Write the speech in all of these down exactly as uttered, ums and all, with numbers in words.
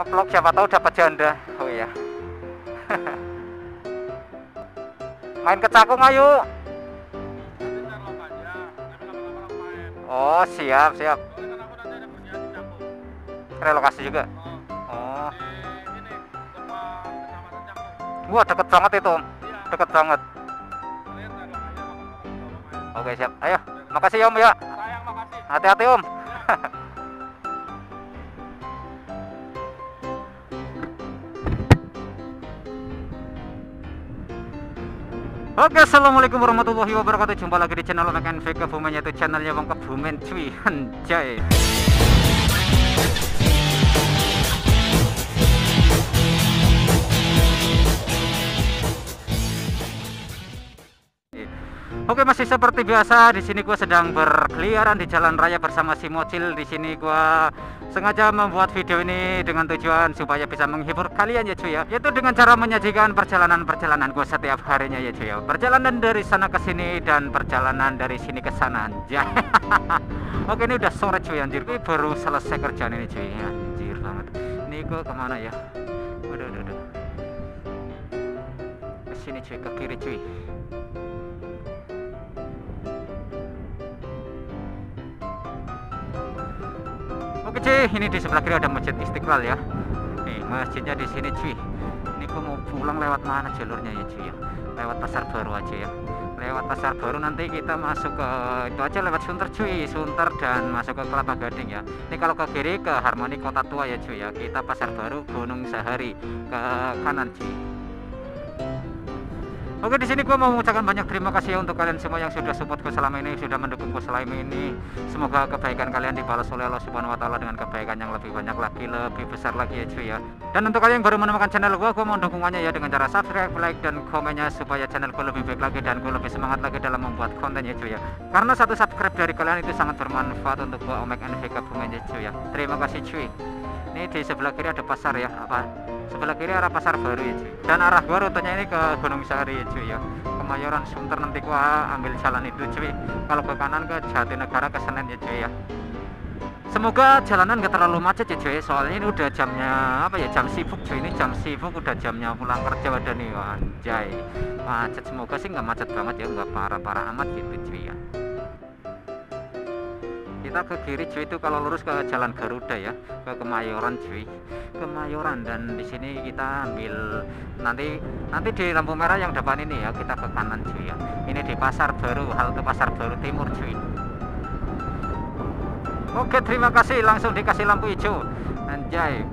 Ngeplok siapa tahu dapat janda. Oh iya. Main ke Cakung ayo. Oh siap siap. Relokasi juga. Oh. Wah deket banget itu, deket banget. Oke siap. Ayo, makasih ya Om ya. Hati-hati Om. Oke, assalamualaikum warahmatullahi wabarakatuh. Jumpa lagi di channel Omek N V Kebumen, yaitu channelnya Bang Kebumen cuy. Anjay. Oke, masih seperti biasa di sini gue sedang berkeliaran di jalan raya bersama si Mocil. Di sini gue sengaja membuat video ini dengan tujuan supaya bisa menghibur kalian ya cuy ya, yaitu dengan cara menyajikan perjalanan-perjalanan gue setiap harinya ya cuy ya. Perjalanan dari sana ke sini dan perjalanan dari sini ke sana anjay. Oke, ini udah sore cuy anjir, gue baru selesai kerjaan ini cuy, anjir banget. Ini gue kemana ya? Udah udah udah ke sini cuy, ke kiri cuy. Oke cuy, ini di sebelah kiri ada Masjid Istiqlal ya. Nih masjidnya di sini cuy. Ini gue mau pulang lewat mana jalurnya ya cuy ya? Lewat Pasar Baru aja ya. Lewat Pasar Baru nanti kita masuk ke itu aja, lewat Sunter cuy, Sunter dan masuk ke Kelapa Gading ya. Ini kalau ke kiri ke Harmoni Kota Tua ya cuy ya. Kita Pasar Baru Gunung Sahari ke kanan cuy. Oke, di sini gue mau mengucapkan banyak terima kasih ya untuk kalian semua yang sudah support gue selama ini, sudah mendukung gue selama ini. Semoga kebaikan kalian dibalas oleh Allah Subhanahu Wa Taala dengan kebaikan yang lebih banyak lagi, lebih besar lagi ya cuy ya. Dan untuk kalian yang baru menemukan channel gue, gue mau dukungannya ya dengan cara subscribe, like, dan komennya supaya channel gue lebih baik lagi dan gue lebih semangat lagi dalam membuat konten ya cuy ya. Karena satu subscribe dari kalian itu sangat bermanfaat untuk gue Omek N V Kebumen ya cuy ya. Terima kasih cuy. Ini di sebelah kiri ada pasar ya, apa? Sebelah kiri arah Pasar Baru ya cuy. Dan arah gua rutenya ini ke Gunung Sahari ya cuy ya. Kemayoran Sunter nanti gua ambil jalan itu cuy. Kalau ke kanan ke Jatinegara ke Senen ya cuy ya. Semoga jalanan gak terlalu macet ya cuy. Soalnya ini udah jamnya apa ya? Jam sibuk cuy. Ini jam sibuk, udah jamnya pulang kerja udah nih. Anjay. Macet, semoga sih nggak macet banget ya, nggak parah-parah amat gitu cuy ya. Kita ke kiri cuy, itu kalau lurus ke Jalan Garuda ya, ke Kemayoran cuy, Kemayoran. Dan di sini kita ambil nanti nanti di lampu merah yang depan ini ya, kita ke kanan cuy ya. Ini di Pasar Baru, halte Pasar Baru Timur cuy. Oke, terima kasih, langsung dikasih lampu hijau anjay.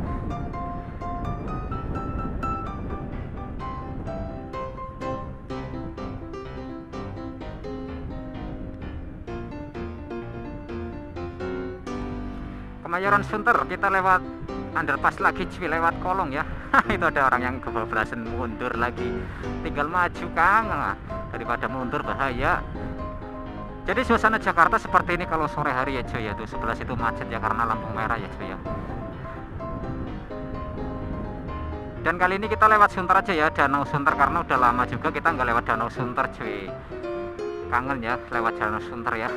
Kemayoran Sunter, kita lewat underpass lagi cuy, lewat kolong ya. Itu ada orang yang kebablasan mundur lagi, tinggal maju kang, daripada mundur bahaya. Jadi suasana Jakarta seperti ini kalau sore hari ya cuy ya. Tuh sebelah situ macet ya karena lampu merah ya cuy ya. Dan kali ini kita lewat Sunter aja ya, Danau Sunter, karena udah lama juga kita nggak lewat Danau Sunter cuy. Kangen ya lewat Danau Sunter ya.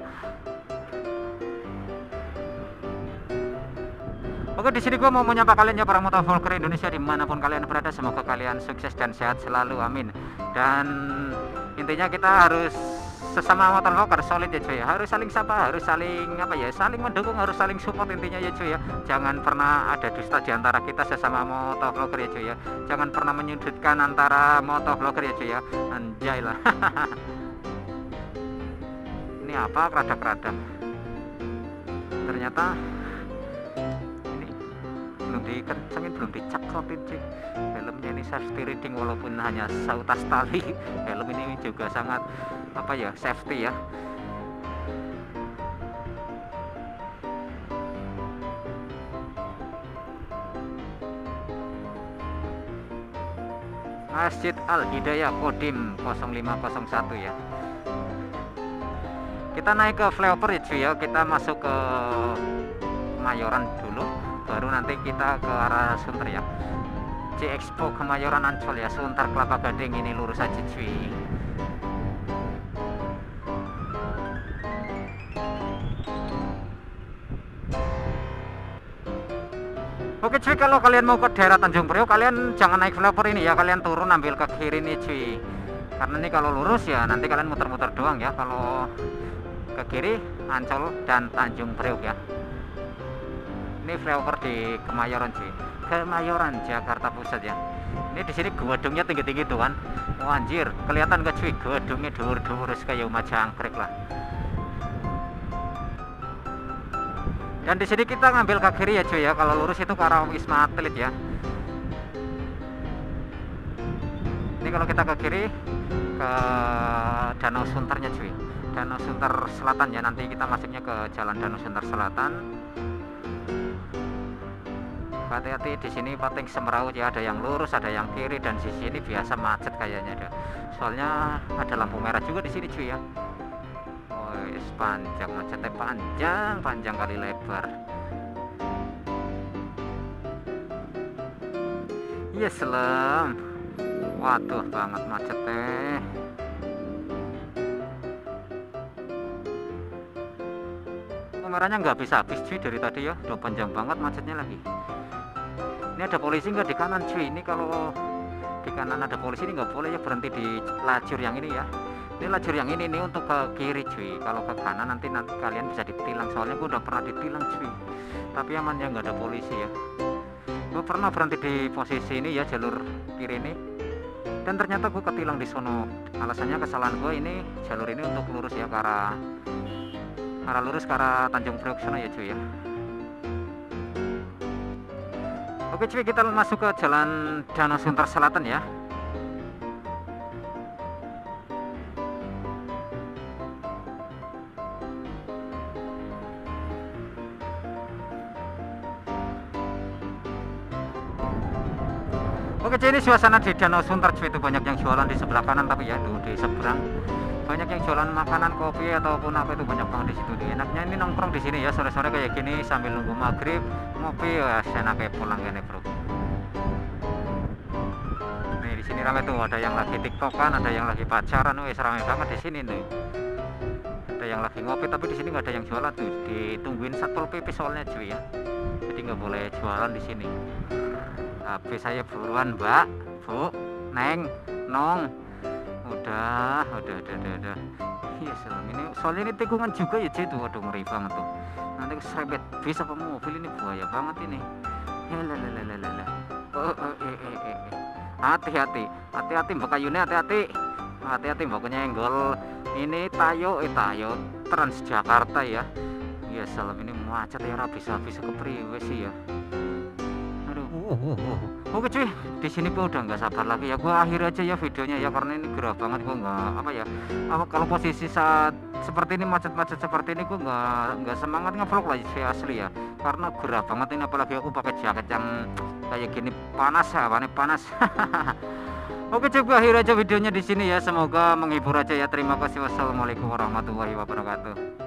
Oke, di sini gue mau menyapa kalian ya para motovlogger Indonesia dimanapun kalian berada. Semoga kalian sukses dan sehat selalu, amin. Dan intinya kita harus sesama motovlogger solid ya cuy, harus saling sapa, harus saling apa ya, saling mendukung, harus saling support intinya ya cuy ya. Jangan pernah ada dusta di antara kita sesama motovlogger ya cuy ya. Jangan pernah menyudutkan antara motovlogger ya cuy ya. Anjay lah. Ini apa keradak-keradak? Ternyata belum dikencengin, belum dicakotin cuy. Helmnya ini safety riding walaupun hanya seutas tali. Helm ini juga sangat apa ya, safety ya. Masjid Al Hidayah Kodim nol lima nol satu ya. Kita naik ke flyover ya cuy ya. Kita masuk ke Kemayoran dulu, baru nanti kita ke arah Sunter ya. C Expo Kemayoran Ancol ya, Sunter Kelapa Gading, ini lurus aja cuy. Oke cuy, kalau kalian mau ke daerah Tanjung Priok, kalian jangan naik flyover ini ya, kalian turun ambil ke kiri nih cuy. Karena ini kalau lurus ya nanti kalian muter-muter doang ya. Kalau ke kiri Ancol dan Tanjung Priok ya. Ini flyover di Kemayoran cuy. Kemayoran Jakarta Pusat ya. Ini di sini gedungnya tinggi-tinggi tuh kan. Oh anjir, kelihatan gak cuy gedungnya dur-dur kayak rumah jangkrik lah. Dan di sini kita ngambil ke kiri ya cuy ya. Kalau lurus itu ke arah Wisma Atlet ya. Ini kalau kita ke kiri ke Danau Sunternya cuy. Danau Sunter Selatan ya. Nanti kita masuknya ke jalan Danau Sunter Selatan. Hati-hati di sini pating semeraut ya, ada yang lurus, ada yang kiri, dan di sini biasa macet kayaknya ada. Soalnya ada lampu merah juga di sini cuy ya. Woi, panjang macetnya, panjang, panjang kali lebar. Iya selam. Waduh banget macetnya. Merahnya nggak habis-habis cuy dari tadi ya, udah panjang banget macetnya lagi. Ini ada polisi nggak di kanan cuy? Ini kalau di kanan ada polisi ini nggak boleh ya berhenti di lajur yang ini ya. Ini lajur yang ini nih untuk ke kiri cuy. Kalau ke kanan nanti nanti kalian bisa ditilang. Soalnya gue udah pernah ditilang cuy. Tapi aman ya, nggak ada polisi ya. Gue pernah berhenti di posisi ini ya, jalur kiri ini. Dan ternyata gue ketilang di sono. Alasannya kesalahan gue ini, jalur ini untuk lurus ya ke arah arah lurus ke arah Tanjung Priok sana ya cuy ya. Oke cuy, kita masuk ke jalan Danau Sunter Selatan ya. Oke cuy, ini suasana di Danau Sunter cuy, itu banyak yang jualan di sebelah kanan tapi ya tuh di seberang banyak yang jualan makanan, kopi ataupun apa itu banyak banget di situ. Enaknya ini nongkrong di sini ya sore-sore kayak gini sambil nunggu maghrib ngopi ya, enak kayak pulang gini bro. Nih di sini ramai tuh, ada yang lagi tiktokan, ada yang lagi pacaran, wes ramai banget di sini nih. Ada yang lagi ngopi tapi di sini nggak ada yang jualan tuh, ditungguin Satpol P P soalnya cuy ya. Jadi nggak boleh jualan di sini. Tapi saya buruan mbak, bu, neng, nong. Udah, udah, udah, udah, udah. Iya selam ini, soalnya ini tikungan juga ya cuy tuh, waduh ngeri banget tuh. Nanti keserempet bis apa mobil, ini bahaya banget ini. Helalalalala. Oh, oh, eh, eh, eh. Hati-hati, hati-hati mbak Kayune, hati-hati, hati-hati mbak nyenggol. Ini Tayo, eh Tayo Transjakarta ya. Iya selam ini macet ya, habis-habis ke priwe sih ya. Aduh, uh, uh, uh. Oke cuy, di sini gue udah nggak sabar lagi ya. Gue akhir aja ya videonya ya, karena ini gerah banget. Gue nggak apa ya. Apa kalau posisi saat seperti ini, macet-macet seperti ini, gue nggak nggak semangat ngevlog lagi sih asli ya. Karena gerah banget ini, apalagi aku pakai jaket yang kayak gini panas ya, panas. Oke cuy, gue akhir aja videonya di sini ya. Semoga menghibur aja ya. Terima kasih. Wassalamualaikum warahmatullahi wabarakatuh.